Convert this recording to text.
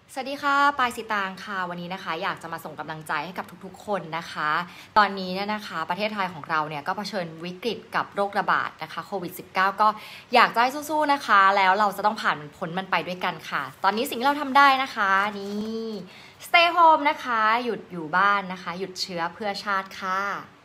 สวัสดีค่ะปายสิตางค่ะวันนี้นะคะอยากจะมาส่งกำลังใจให้กับทุกๆคนนะคะตอนนี้เนี่ยนะคะประเทศไทยของเราเนี่ยก็เผชิญวิกฤตกับโรคระบาดนะคะโควิด -19 ก็อยากจะให้สู้ๆนะคะแล้วเราจะต้องผ่านพ้นมันไปด้วยกันค่ะตอนนี้สิ่งที่เราทำได้นะคะนี่ stay home นะคะหยุดอยู่บ้านนะคะหยุดเชื้อเพื่อชาติค่ะ